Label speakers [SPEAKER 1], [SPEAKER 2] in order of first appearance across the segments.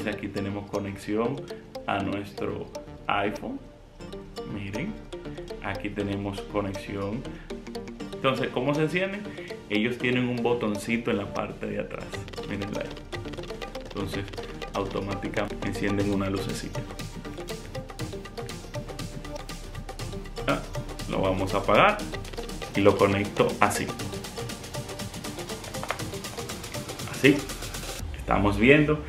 [SPEAKER 1] Entonces aquí tenemos conexión a nuestro iPhone. Miren, aquí tenemos conexión. Entonces, ¿cómo se encienden? Ellos tienen un botoncito en la parte de atrás. Mirenla ahí. Entonces, automáticamente encienden una lucecita. Lo vamos a apagar y lo conecto así. Así. Estamos viendo.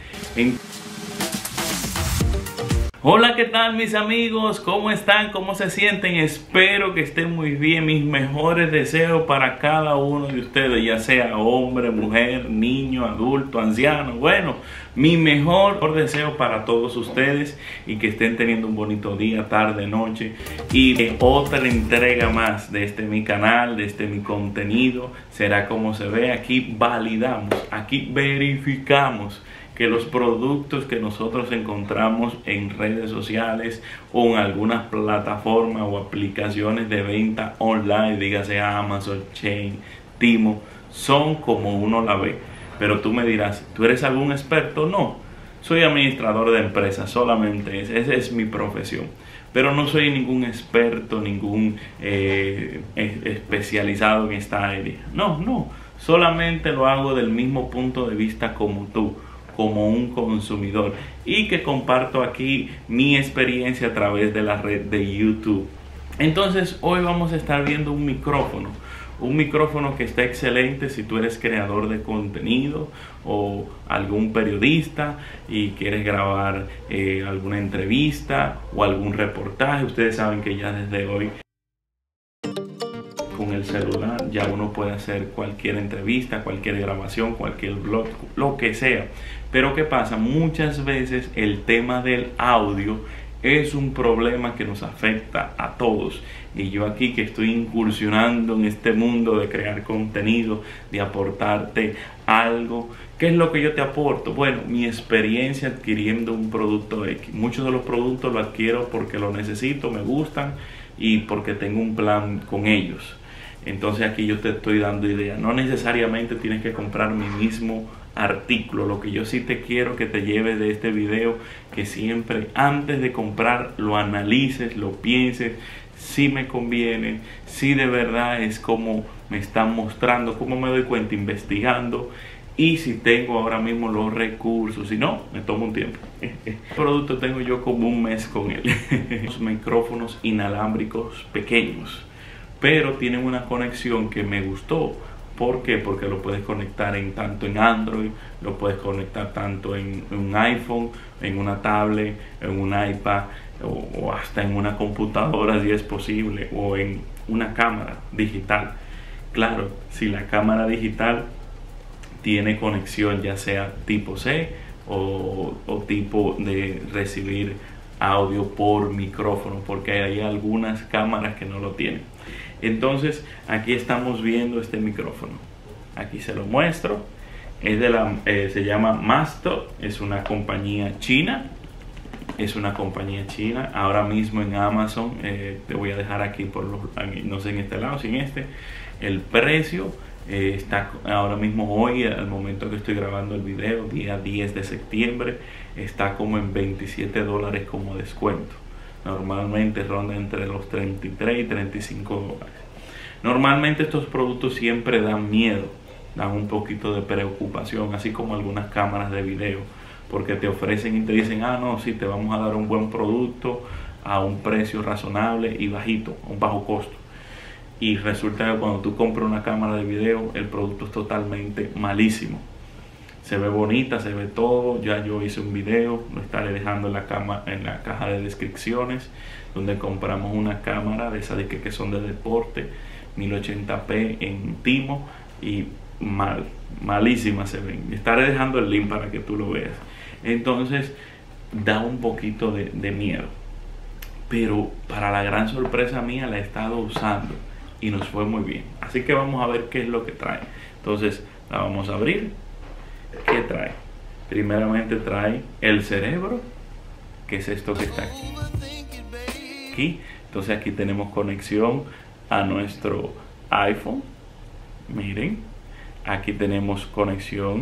[SPEAKER 1] Hola, ¿qué tal mis amigos? ¿Cómo están? ¿Cómo se sienten? Espero que estén muy bien. Mis mejores deseos para cada uno de ustedes, ya sea hombre, mujer, niño, adulto, anciano. Bueno, mi mejor deseo para todos ustedes y que estén teniendo un bonito día, tarde, noche. Y otra entrega más de mi canal, de mi contenido. Será como se ve. Aquí validamos, aquí verificamos que los productos que nosotros encontramos en redes sociales o en algunas plataformas o aplicaciones de venta online, dígase Amazon, Chain, Timo, son como uno la ve. Pero tú me dirás, ¿tú eres algún experto? No, soy administrador de empresas, solamente esa es mi profesión. Pero no soy ningún experto, ningún especializado en esta área. No, solamente lo hago del mismo punto de vista como tú, como un consumidor, y que comparto aquí mi experiencia a través de la red de YouTube. Entonces hoy vamos a estar viendo un micrófono que está excelente si tú eres creador de contenido o algún periodista y quieres grabar alguna entrevista o algún reportaje. Ustedes saben que ya desde hoy con el celular ya uno puede hacer cualquier entrevista, cualquier grabación, cualquier blog, lo que sea. Pero ¿qué pasa? Muchas veces el tema del audio es un problema que nos afecta a todos. Y yo aquí que estoy incursionando en este mundo de crear contenido, de aportarte algo. ¿Qué es lo que yo te aporto? Bueno, mi experiencia adquiriendo un producto X. Muchos de los productos los adquiero porque los necesito, me gustan y porque tengo un plan con ellos. Entonces aquí yo te estoy dando ideas. No necesariamente tienes que comprar mi mismo artículo. Lo que yo sí te quiero que te lleves de este video, que siempre antes de comprar lo analices, lo pienses, si me conviene, si de verdad es como me están mostrando, como me doy cuenta investigando, y si tengo ahora mismo los recursos. Si no, me tomo un tiempo. El producto tengo yo como un mes con él. Los micrófonos inalámbricos pequeños, pero tienen una conexión que me gustó. ¿Por qué? Porque lo puedes conectar tanto en Android, lo puedes conectar tanto en un iPhone, en una tablet, en un iPad o hasta en una computadora si es posible, o en una cámara digital. Claro, si la cámara digital tiene conexión ya sea tipo C o tipo de recibir audio por micrófono, porque hay algunas cámaras que no lo tienen. Entonces aquí estamos viendo este micrófono. Aquí se lo muestro. Es se llama Masto. Es una compañía china. Ahora mismo en Amazon, te voy a dejar aquí no sé, en este lado, sin este. El precio está ahora mismo, hoy, al momento que estoy grabando el video, día 10 de septiembre, está como en $27 como descuento. Normalmente ronda entre los 33 y 35 dólares. Normalmente estos productos siempre dan miedo, dan un poquito de preocupación, así como algunas cámaras de video, porque te ofrecen y te dicen, no, sí, te vamos a dar un buen producto a un precio razonable y bajito, a un bajo costo. Y resulta que cuando tú compras una cámara de video, el producto es totalmente malísimo. Se ve bonita, se ve todo. Ya yo hice un video, lo estaré dejando en la caja de descripciones, donde compramos una cámara de esas que son de deporte, 1080p en Timo, y malísima se ven. Estaré dejando el link para que tú lo veas. Entonces da un poquito de miedo, pero para la gran sorpresa mía la he estado usando y nos fue muy bien. Así que vamos a ver qué es lo que trae. Entonces la vamos a abrir. ¿Qué trae? Primeramente trae el cerebro, que es esto que está aquí. Entonces aquí tenemos conexión a nuestro iPhone. Miren, aquí tenemos conexión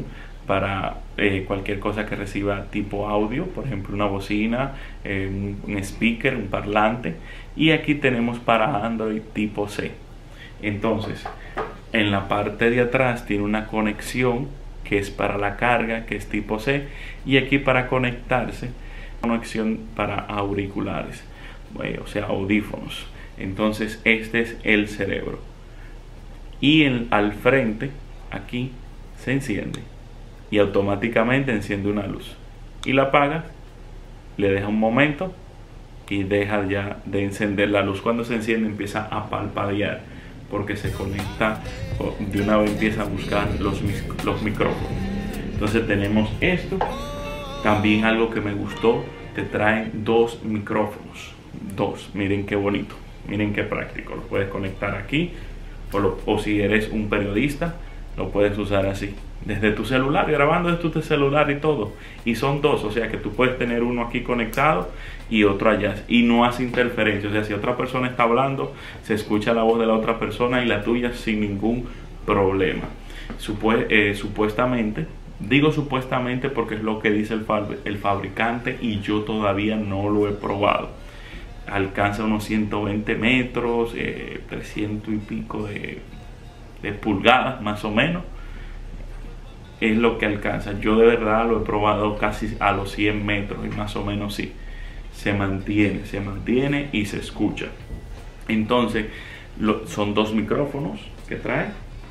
[SPEAKER 1] para cualquier cosa que reciba tipo audio, por ejemplo una bocina, un speaker, un parlante. Y aquí tenemos para Android tipo C. Entonces en la parte de atrás tiene una conexión que es para la carga, que es tipo C, y aquí para conectarse, conexión para auriculares, o sea, audífonos. Entonces este es el cerebro, y al frente aquí se enciende y automáticamente enciende una luz, y la apagas, le deja un momento y deja ya de encender la luz. Cuando se enciende empieza a parpadear porque se conecta, de una vez empieza a buscar los micrófonos. Entonces tenemos esto. También algo que me gustó, te traen dos micrófonos, miren qué bonito, miren qué práctico. Lo puedes conectar aquí, o si eres un periodista lo puedes usar así, desde tu celular, grabando desde tu celular y todo. Y son dos, o sea que tú puedes tener uno aquí conectado y otro allá, y no hace interferencia. O sea, si otra persona está hablando, se escucha la voz de la otra persona y la tuya sin ningún problema. Supuestamente, digo supuestamente porque es lo que dice el fabricante, y yo todavía no lo he probado. Alcanza unos 120 metros, 300 y pico de pulgadas más o menos, es lo que alcanza. Yo de verdad lo he probado casi a los 100 metros y más o menos sí, se mantiene y se escucha. Entonces son dos micrófonos que trae,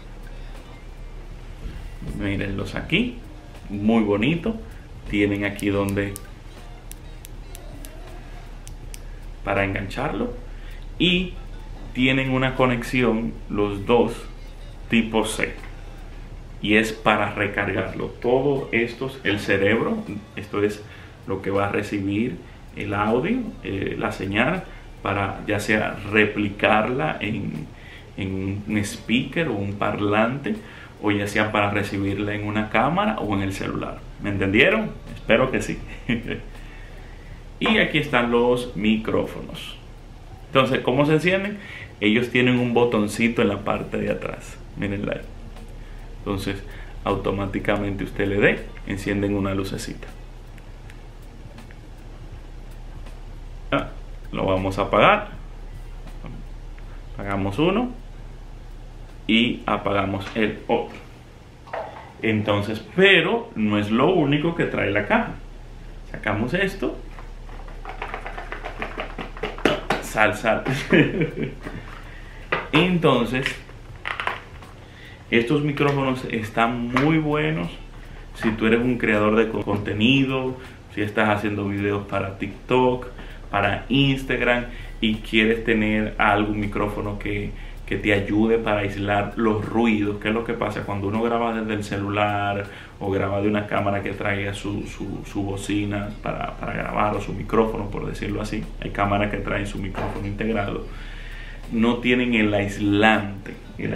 [SPEAKER 1] mírenlos aquí, muy bonito. Tienen aquí donde para engancharlo, y tienen una conexión los dos tipo C, y es para recargarlo. Todo esto es el cerebro, esto es lo que va a recibir el audio, la señal, para ya sea replicarla en un speaker o un parlante, o ya sea para recibirla en una cámara o en el celular. ¿Me entendieron? Espero que sí. Y aquí están los micrófonos. Entonces, ¿cómo se encienden? Ellos tienen un botoncito en la parte de atrás, mírenla ahí. Entonces automáticamente usted le dé, encienden una lucecita. Lo vamos a apagar, apagamos uno y apagamos el otro. Entonces, pero no es lo único que trae la caja. Sacamos esto, sal. Entonces estos micrófonos están muy buenos si tú eres un creador de contenido, si estás haciendo videos para TikTok, para Instagram, y quieres tener algún micrófono que te ayude para aislar los ruidos. ¿Qué es lo que pasa? Cuando uno graba desde el celular o graba de una cámara que traiga su bocina para grabar, o su micrófono, por decirlo así, hay cámaras que traen su micrófono integrado, no tienen el aislante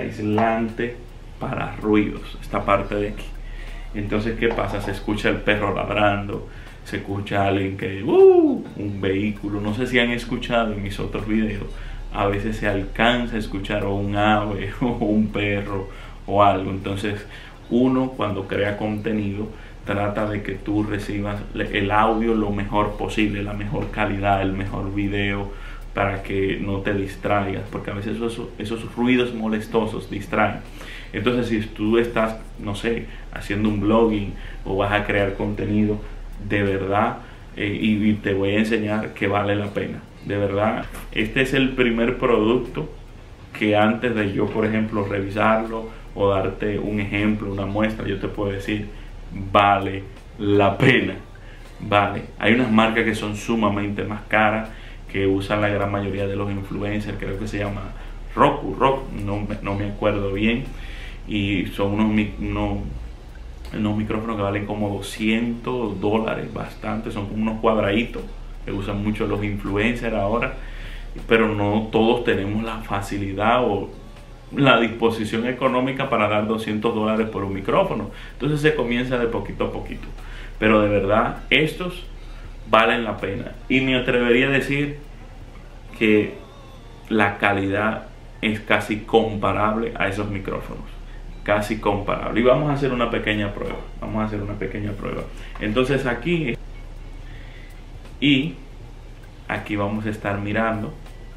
[SPEAKER 1] para ruidos, esta parte de aquí. Entonces, ¿qué pasa? Se escucha el perro ladrando, se escucha alguien que un vehículo. No sé si han escuchado en mis otros videos, a veces se alcanza a escuchar o un ave o un perro o algo. Entonces uno, cuando crea contenido, trata de que tú recibas el audio lo mejor posible, la mejor calidad, el mejor video, para que no te distraigas, porque a veces esos ruidos molestosos distraen. Entonces, si tú estás, no sé, haciendo un blogging o vas a crear contenido, de verdad, y te voy a enseñar que vale la pena. De verdad, este es el primer producto que, antes de yo, por ejemplo, revisarlo o darte un ejemplo, una muestra, yo te puedo decir, vale la pena. Vale. Hay unas marcas que son sumamente más caras, que usan la gran mayoría de los influencers, creo que se llama Roku, no me acuerdo bien, y son unos micrófonos que valen como $200, bastante. Son como unos cuadraditos que usan mucho los influencers ahora, pero no todos tenemos la facilidad o la disposición económica para dar $200 por un micrófono. Entonces se comienza de poquito a poquito, pero de verdad estos valen la pena, y me atrevería a decir que la calidad es casi comparable a esos micrófonos. casi comparable. Y vamos a hacer una pequeña prueba. Entonces aquí y aquí vamos a estar mirando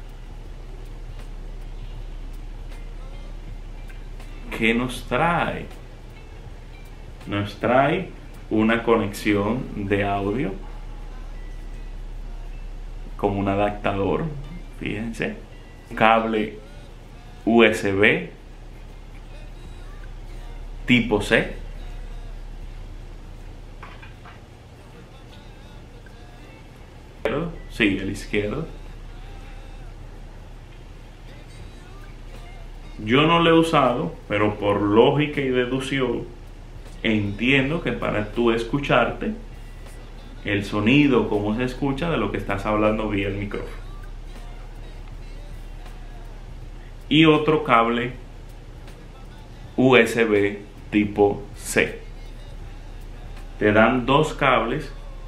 [SPEAKER 1] qué nos trae. Nos trae una conexión de audio como un adaptador, fíjense, cable USB tipo C, sí, el izquierdo. Yo no lo he usado, pero por lógica y deducción entiendo que para tú escucharte el sonido, cómo se escucha de lo que estás hablando vía el micrófono. Y otro cable USB tipo C. Te dan dos cables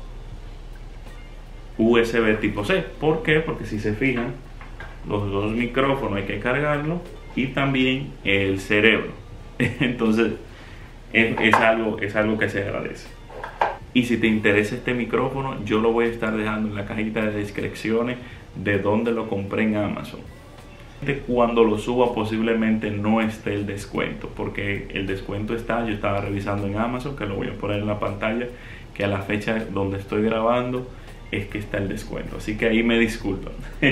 [SPEAKER 1] USB tipo C. ¿Por qué? Porque si se fijan, los dos micrófonos hay que cargarlo y también el cerebro. Entonces es algo que se agradece. Y si te interesa este micrófono, yo lo voy a estar dejando en la cajita de descripciones de donde lo compré en Amazon. Cuando lo suba posiblemente no esté el descuento, porque el descuento está, yo estaba revisando en Amazon, que lo voy a poner en la pantalla, que a la fecha donde estoy grabando es que está el descuento, así que ahí me disculpan.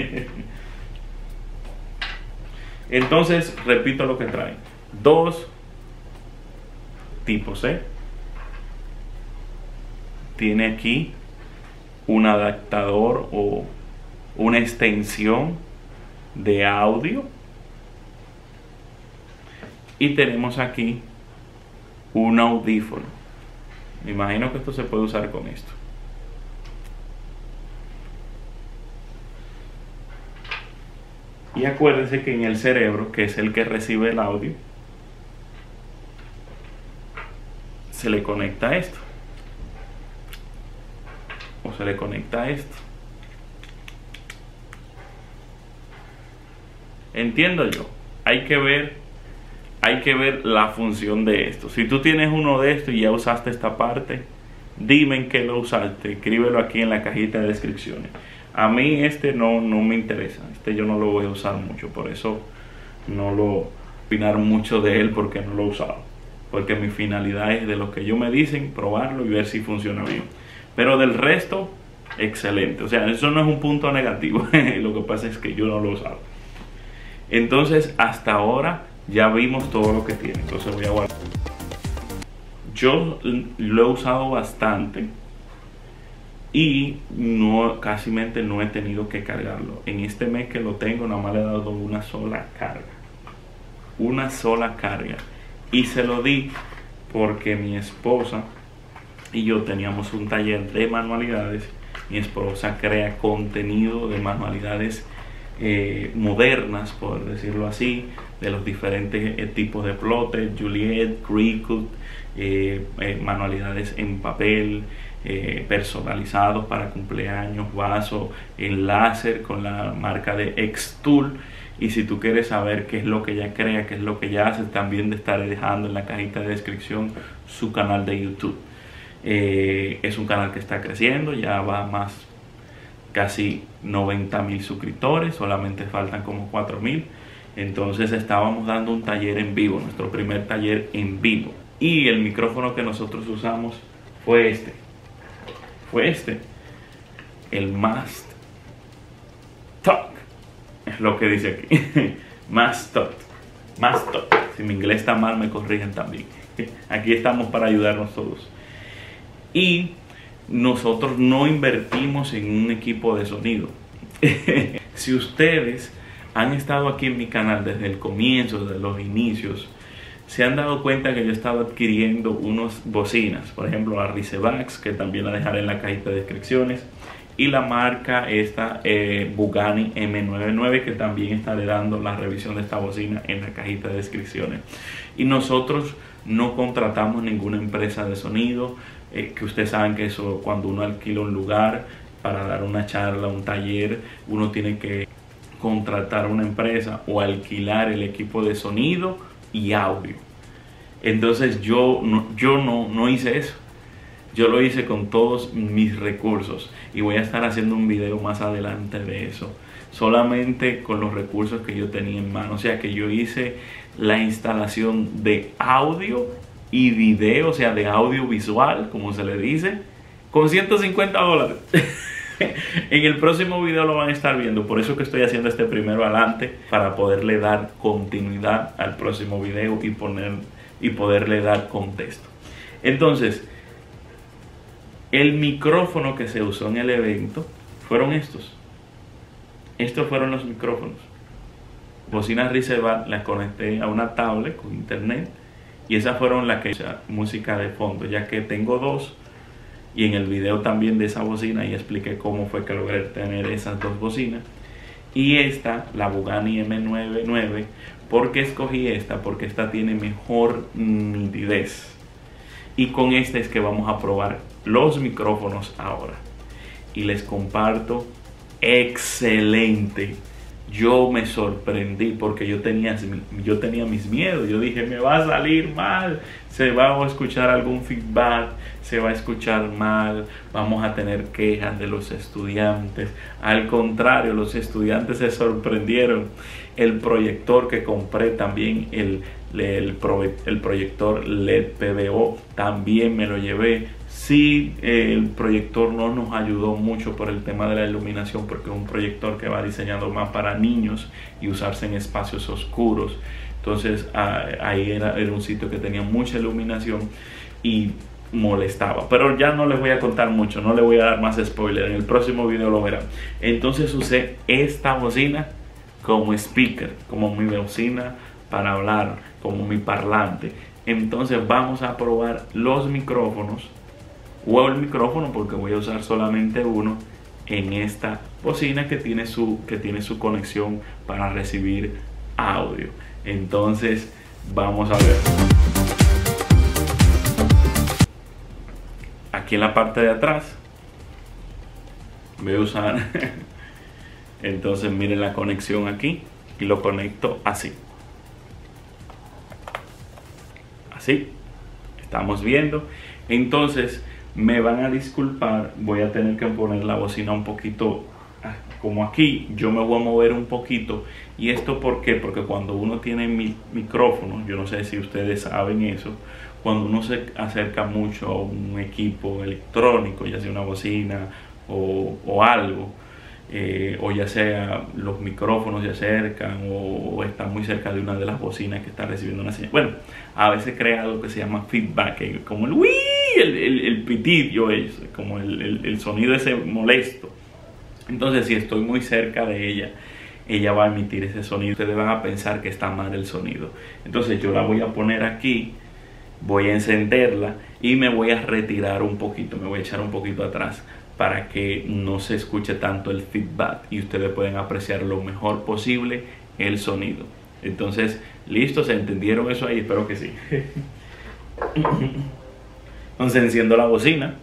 [SPEAKER 1] Entonces repito lo que trae: dos tipo C, tiene aquí un adaptador o una extensión de audio, y tenemos aquí un audífono. Me imagino que esto se puede usar con esto. Y acuérdense que en el cerebro, que es el que recibe el audio, se le conecta esto o se le conecta esto. Entiendo yo, hay que ver la función de esto. Si tú tienes uno de estos y ya usaste esta parte, dime en qué lo usaste, escríbelo aquí en la cajita de descripciones. A mí este no me interesa, este yo no lo voy a usar mucho, por eso no lo opinar mucho de él, porque no lo he usado, porque mi finalidad es, de lo que ellos me dicen, probarlo y ver si funciona bien. Pero del resto, excelente. O sea, eso no es un punto negativo. Lo que pasa es que yo no lo he usado. Entonces, hasta ahora ya vimos todo lo que tiene. Entonces voy a guardar. Yo lo he usado bastante y casi no he tenido que cargarlo. En este mes que lo tengo, nada más le he dado una sola carga. Una sola carga. Y se lo di porque mi esposa y yo teníamos un taller de manualidades. Mi esposa crea contenido de manualidades modernas, por decirlo así, de los diferentes tipos de plotes, Juliet, Cricut, manualidades en papel, personalizados para cumpleaños, vasos en láser con la marca de Xtool. Y si tú quieres saber qué es lo que ella crea, qué es lo que ella hace, también te estaré dejando en la cajita de descripción su canal de YouTube. Es un canal que está creciendo, ya va más casi 90.000 suscriptores, solamente faltan como 4.000. Entonces estábamos dando un taller en vivo, nuestro primer taller en vivo, y el micrófono que nosotros usamos fue este, el Mast Talk, es lo que dice aquí. Mast Talk. Si mi inglés está mal, me corrigen también. Aquí estamos para ayudarnos todos. Y nosotros no invertimos en un equipo de sonido. Si ustedes han estado aquí en mi canal desde el comienzo, desde los inicios, se han dado cuenta que yo he estado adquiriendo unas bocinas, por ejemplo la Ricevax, que también la dejaré en la cajita de descripciones, y la marca esta Bugani M99, que también estaré dando la revisión de esta bocina en la cajita de descripciones. Y nosotros no contratamos ninguna empresa de sonido, que ustedes saben que eso, cuando uno alquila un lugar para dar una charla, un taller, uno tiene que contratar una empresa o alquilar el equipo de sonido y audio. Entonces yo no hice eso. Yo lo hice con todos mis recursos y voy a estar haciendo un video más adelante de eso. Solamente con los recursos que yo tenía en mano. O sea que yo hice la instalación de audio y video, o sea de audiovisual, como se le dice, con $150. En el próximo video lo van a estar viendo, por eso que estoy haciendo este primero adelante, para poderle dar continuidad al próximo video y poderle dar contexto. Entonces, el micrófono que se usó en el evento fueron estos. Estos fueron los micrófonos. Bocinas Reservoir las conecté a una tablet con internet y esas fueron las que hice música de fondo, ya que tengo dos. Y en el video también de esa bocina y expliqué cómo fue que logré tener esas dos bocinas. Y esta, la Bugani M99, ¿por qué escogí esta? Porque esta tiene mejor nitidez. Y con esta es que vamos a probar los micrófonos ahora. Y les comparto, excelente. Yo me sorprendí porque yo tenía mis miedos. Yo dije, me va a salir mal, se va a escuchar algún feedback, se va a escuchar mal, vamos a tener quejas de los estudiantes. Al contrario, los estudiantes se sorprendieron. El proyector que compré también, el proyector LED PBO, también me lo llevé. Sí, el proyector no nos ayudó mucho por el tema de la iluminación, porque es un proyector que va diseñado más para niños y usarse en espacios oscuros. Entonces ahí era un sitio que tenía mucha iluminación y molestaba. Pero ya no les voy a contar mucho, no les voy a dar más spoiler. En el próximo video lo verán. Entonces usé esta bocina como speaker, como mi bocina para hablar, como mi parlante. Entonces vamos a probar los micrófonos, o el micrófono, porque voy a usar solamente uno en esta bocina que tiene su conexión para recibir audio. Entonces vamos a ver. Aquí en la parte de atrás voy a usar entonces miren la conexión aquí y lo conecto así. Así estamos viendo. Entonces me van a disculpar, voy a tener que poner la bocina un poquito como aquí. Yo me voy a mover un poquito. ¿Y esto por qué? Porque cuando uno tiene micrófono, yo no sé si ustedes saben eso, cuando uno se acerca mucho a un equipo electrónico, ya sea una bocina o algo, o ya sea los micrófonos se acercan o están muy cerca de una de las bocinas que está recibiendo una señal, bueno, a veces crea algo que se llama feedback, como el pitillo, como el sonido ese molesto. Entonces si estoy muy cerca de ella va a emitir ese sonido. Ustedes van a pensar que está mal el sonido. Entonces yo la voy a poner aquí, voy a encenderla y me voy a retirar un poquito, me voy a echar un poquito atrás para que no se escuche tanto el feedback y ustedes pueden apreciar lo mejor posible el sonido. Entonces, ¿listo? ¿Se entendieron eso ahí? Espero que sí. Entonces enciendo la bocina.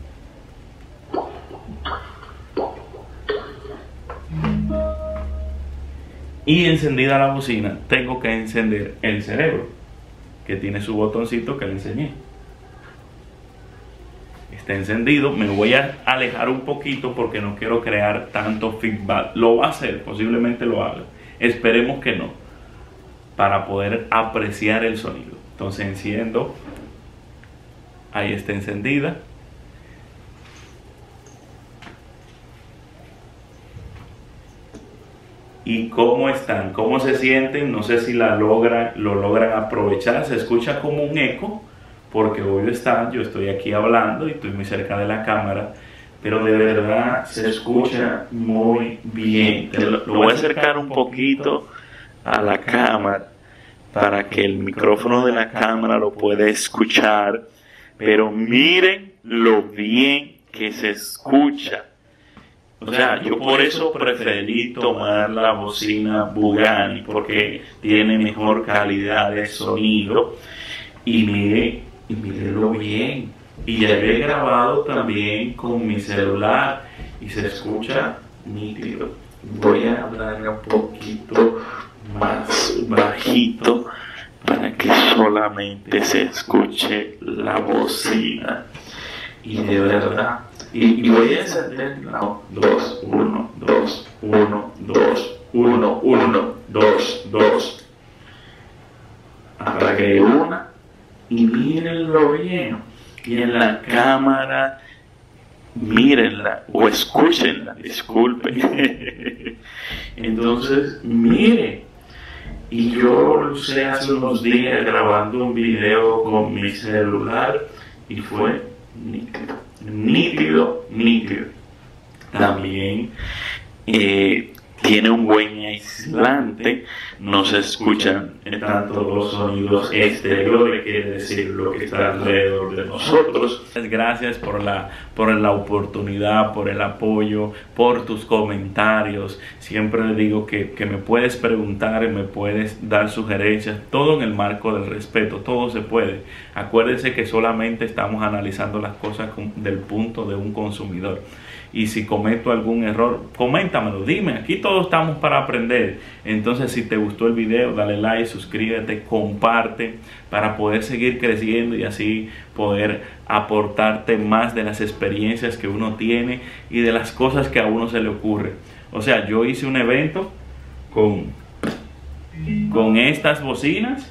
[SPEAKER 1] Y encendida la bocina, tengo que encender el cerebro, que tiene su botoncito que le enseñé. Está encendido. Me voy a alejar un poquito porque no quiero crear tanto feedback. Lo va a hacer, posiblemente lo haga. Esperemos que no, para poder apreciar el sonido. Entonces enciendo. Ahí está encendida. ¿Y cómo están? ¿Cómo se sienten? No sé si lo logran aprovechar. Se escucha como un eco, porque obvio está, yo estoy aquí hablando y estoy muy cerca de la cámara, pero de verdad se escucha muy bien. Lo voy a acercar un poquito a la cámara para que el micrófono de la cámara lo pueda escuchar, pero miren lo bien que se escucha. O sea, yo por eso preferí tomar la bocina Bugani, porque tiene mejor calidad de sonido. Y mírenlo bien. Y ya he grabado también con mi celular y se escucha nítido. Voy a hablar un poquito más bajito para que solamente se escuche la bocina. Y de verdad, y voy a encender la 2, 1, 2, 1, 2, 1, 1, 2, 2. Apagué una y mírenlo bien. Y en la cámara, mírenla o escúchenla, disculpen. Entonces, mire. Y yo lo usé hace unos días grabando un video con mi celular y fue nítido, nítido, nítido. También tiene un buen aislante, no se escuchan tanto los sonidos exteriores, quiere decir lo que está alrededor de nosotros. Gracias por la oportunidad, por el apoyo, por tus comentarios. Siempre le digo que me puedes preguntar, me puedes dar sugerencias, todo en el marco del respeto, todo se puede. Acuérdense que solamente estamos analizando las cosas del punto de un consumidor. Y si cometo algún error, coméntamelo, dime, aquí todos estamos para aprender. Entonces, si te gustó el video, dale like, suscríbete, comparte para poder seguir creciendo y así poder aportarte más de las experiencias que uno tiene y de las cosas que a uno se le ocurre. O sea, yo hice un evento con estas bocinas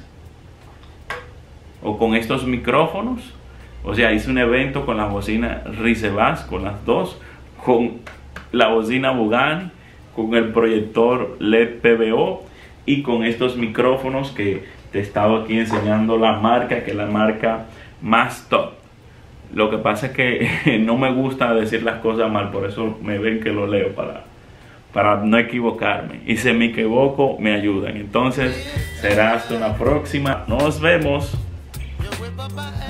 [SPEAKER 1] o con estos micrófonos. O sea, hice un evento con la bocina Rice Bass, con las dos, con la bocina Bugani, con el proyector LED PBO y con estos micrófonos que te he estado aquí enseñando la marca, que es la marca más top. Lo que pasa es que no me gusta decir las cosas mal, por eso me ven que lo leo para no equivocarme. Y si me equivoco, me ayudan. Entonces, será hasta una próxima. Nos vemos.